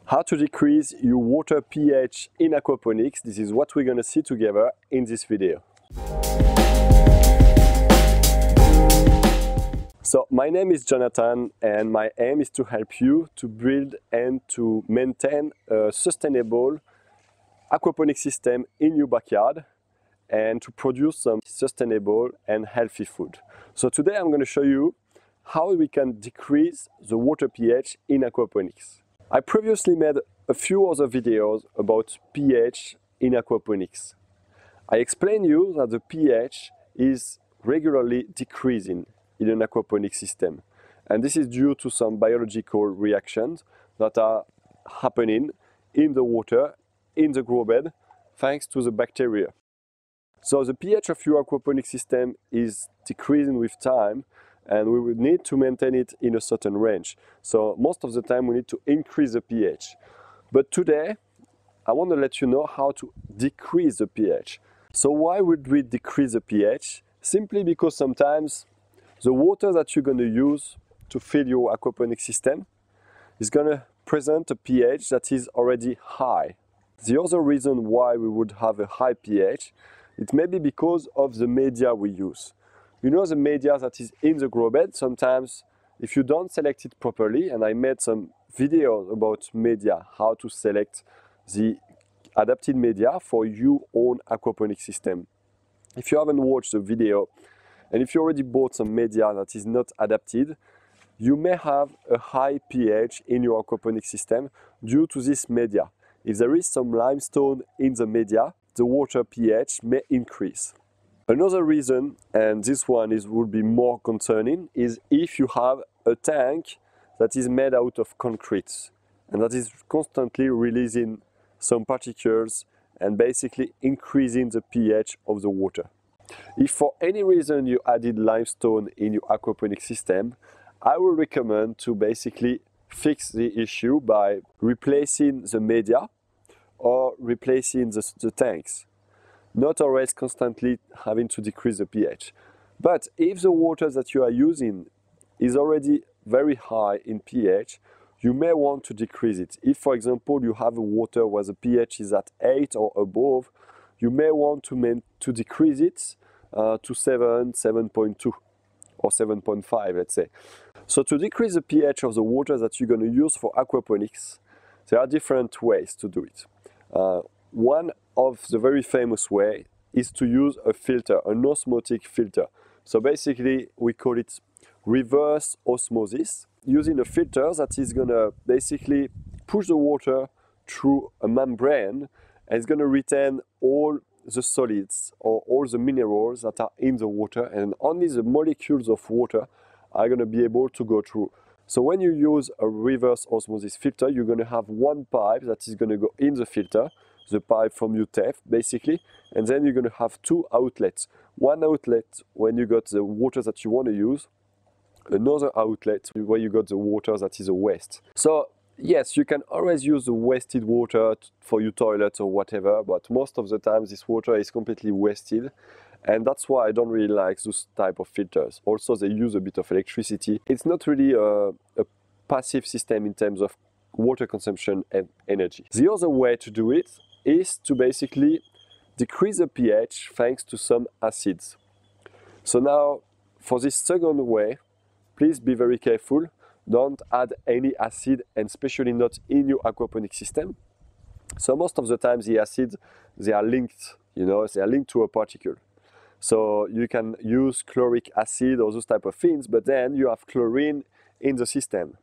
How to decrease your water pH in aquaponics. This is what we're going to see together in this video. So my name is Jonathan and my aim is to help you to build and to maintain a sustainable aquaponics system in your backyard and to produce some sustainable and healthy food. So today I'm going to show you how we can decrease the water pH in aquaponics. I previously made a few other videos about pH in aquaponics. I explained you that the pH is regularly decreasing in an aquaponics system, and this is due to some biological reactions that are happening in the water, in the grow bed, thanks to the bacteria. So the pH of your aquaponics system is decreasing with time, and we will need to maintain it in a certain range. So most of the time we need to increase the pH. But today I want to let you know how to decrease the pH. So why would we decrease the pH? Simply because sometimes the water that you're going to use to fill your aquaponics system is going to present a pH that is already high. The other reason why we would have a high pH, it may be because of the media we use. You know, the media that is in the grow bed, sometimes if you don't select it properly, and I made some videos about media, how to select the adapted media for your own aquaponics system. If you haven't watched the video, and if you already bought some media that is not adapted, you may have a high pH in your aquaponics system due to this media. If there is some limestone in the media, the water pH may increase. Another reason, and this one would be more concerning, is if you have a tank that is made out of concrete and that is constantly releasing some particles and basically increasing the pH of the water. If for any reason you added limestone in your aquaponics system, I will recommend to basically fix the issue by replacing the media or replacing the tanks. Not always constantly having to decrease the pH. But if the water that you are using is already very high in pH, you may want to decrease it. If, for example, you have a water where the pH is at 8 or above, you may want to decrease it to 7, 7.2 or 7.5, let's say. So to decrease the pH of the water that you're going to use for aquaponics, there are different ways to do it. One of the very famous way is to use a filter, an osmotic filter. So basically we call it reverse osmosis, using a filter that is going to basically push the water through a membrane and it's going to retain all the solids or all the minerals that are in the water, and only the molecules of water are going to be able to go through. So when you use a reverse osmosis filter, you're going to have one pipe that is going to go in the filter, the pipe from your tap basically, and then you're going to have two outlets. One outlet when you got the water that you want to use, another outlet where you got the water that is a waste. So yes, you can always use the wasted water for your toilet or whatever, but most of the time this water is completely wasted, and that's why I don't really like those type of filters. Also, they use a bit of electricity. It's not really a passive system in terms of water consumption and energy. The other way to do it is to basically decrease the pH thanks to some acids. So now, for this second way, please be very careful. Don't add any acid, and especially not in your aquaponics system. So most of the time the acids, they are linked, they are linked to a particle. So you can use chloric acid or those type of things, but then you have chlorine in the system.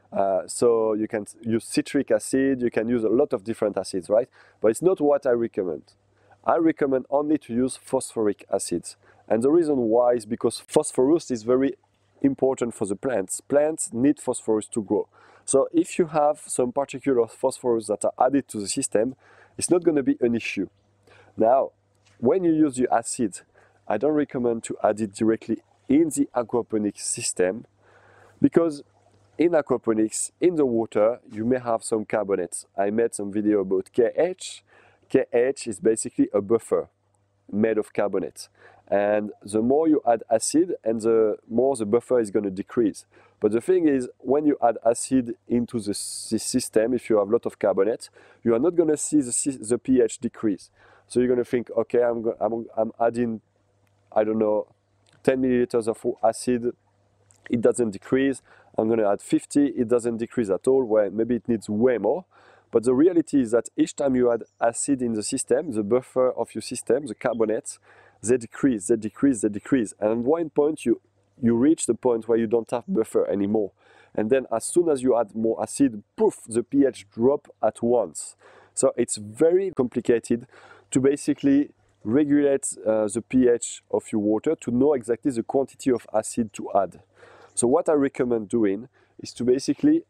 So you can use citric acid, you can use a lot of different acids, right? But it's not what I recommend. I recommend only to use phosphoric acids. And the reason why is because phosphorus is very important for the plants. Plants need phosphorus to grow. So if you have some particular phosphorus that are added to the system, it's not going to be an issue. Now, when you use your acid, I don't recommend to add it directly in the aquaponics system, because in aquaponics, in the water, you may have some carbonates. I made some video about KH. KH is basically a buffer made of carbonates. and the more you add acid, and the more the buffer is going to decrease. But the thing is, when you add acid into this system, if you have a lot of carbonate, you are not going to see the pH decrease. So you're going to think, okay, I'm adding, I don't know, 10 milliliters of acid, it doesn't decrease. I'm going to add 50, it doesn't decrease at all, where maybe it needs way more. But the reality is that each time you add acid in the system, the buffer of your system, the carbonates, they decrease, they decrease, they decrease. And at one point, you reach the point where you don't have buffer anymore. And then as soon as you add more acid, poof, the pH drop at once. So it's very complicated to basically regulate the pH of your water to know exactly the quantity of acid to add. So what I recommend doing is to basically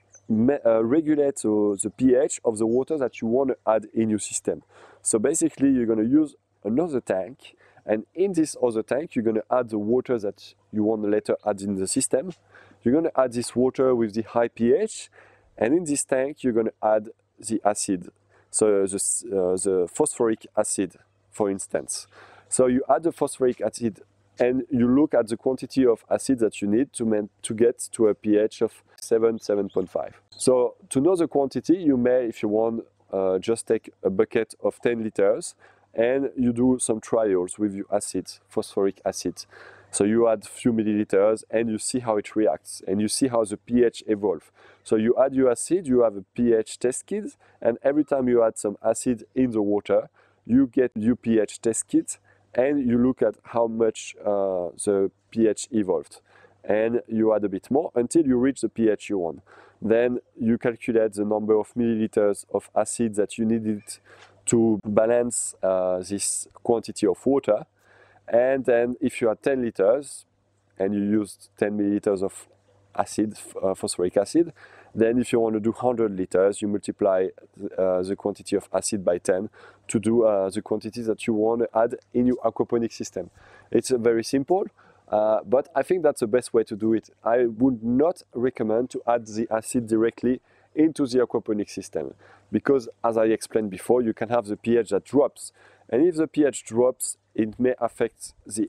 regulate the pH of the water that you want to add in your system. So basically you're going to use another tank, and in this other tank you're going to add the water that you want to later add in the system. You're going to add this water with the high pH, and in this tank you're going to add the acid, so the phosphoric acid, for instance. So you add the phosphoric acid and you look at the quantity of acid that you need to get to a pH of 7.5. So to know the quantity, you may, if you want, just take a bucket of 10 liters and you do some trials with your acid, phosphoric acid. So you add a few milliliters and you see how it reacts and you see how the pH evolves. So you add your acid, you have a pH test kit, and every time you add some acid in the water, you get your pH test kit and you look at how much the pH evolved. And you add a bit more until you reach the pH you want. Then you calculate the number of milliliters of acid that you needed to balance this quantity of water. And then if you had 10 liters and you used 10 milliliters of acid, phosphoric acid, then if you want to do 100 liters, you multiply the quantity of acid by 10 to do the quantity that you want to add in your aquaponic system. It's very simple, but I think that's the best way to do it. I would not recommend to add the acid directly into the aquaponic system, because as I explained before, you can have the pH that drops, and if the pH drops, it may affect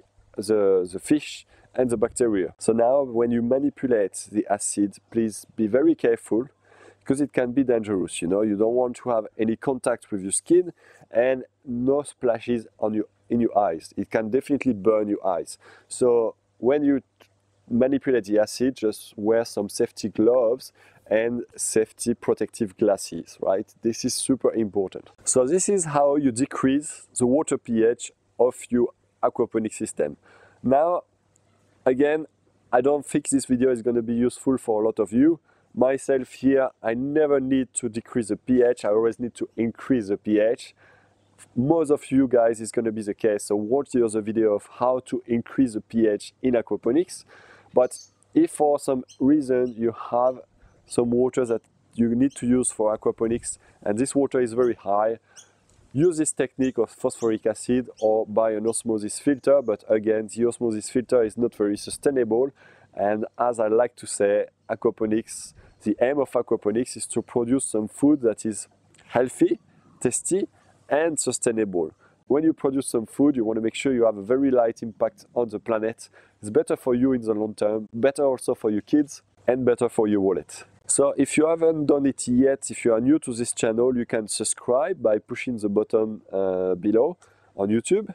the fish and the bacteria. So now when you manipulate the acid, please be very careful, because it can be dangerous. You know, you don't want to have any contact with your skin and no splashes in your eyes. It can definitely burn your eyes. So when you manipulate the acid, just wear some safety gloves and safety protective glasses, right? This is super important. So this is how you decrease the water pH of your aquaponic system. Now, again, I don't think this video is going to be useful for a lot of you. Myself here, I never need to decrease the pH, I always need to increase the pH. Most of you guys is going to be the case, so watch the other video of how to increase the pH in aquaponics. But if for some reason you have some water that you need to use for aquaponics and this water is very high, use this technique of phosphoric acid or buy an osmosis filter. But again, the osmosis filter is not very sustainable, and as I like to say, aquaponics, the aim of aquaponics is to produce some food that is healthy, tasty and sustainable. When you produce some food, you want to make sure you have a very light impact on the planet. It's better for you in the long term, better also for your kids, and better for your wallet. So if you haven't done it yet, if you are new to this channel, you can subscribe by pushing the button below on YouTube.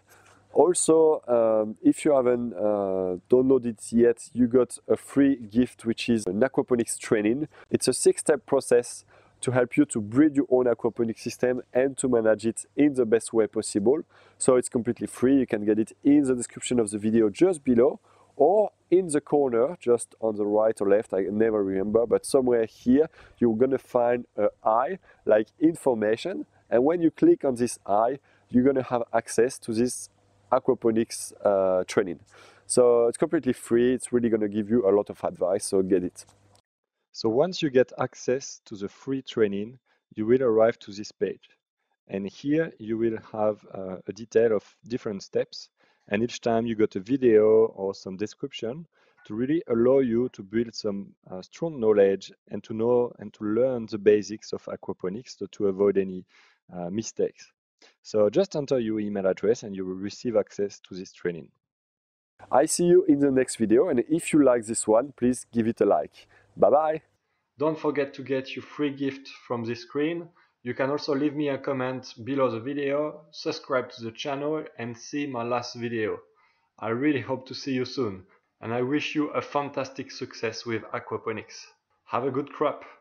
Also, if you haven't downloaded it yet, you got a free gift, which is an aquaponics training. It's a 6-step process to help you to build your own aquaponic system and to manage it in the best way possible. So it's completely free. You can get it in the description of the video just below, or in the corner just on the right or left, I never remember, but somewhere here you're gonna find an eye like information, and when you click on this eye, you're gonna have access to this aquaponics training. So it's completely free. It's really gonna give you a lot of advice, so get it. So once you get access to the free training, you will arrive to this page. And here you will have a detail of different steps. And each time you got a video or some description to really allow you to build some strong knowledge and to know and to learn the basics of aquaponics to avoid any mistakes. So just enter your email address and you will receive access to this training. I see you in the next video, and if you like this one, please give it a like. Bye bye! Don't forget to get your free gift from this screen. You can also leave me a comment below the video, subscribe to the channel and see my last video. I really hope to see you soon, and I wish you a fantastic success with aquaponics. Have a good crop!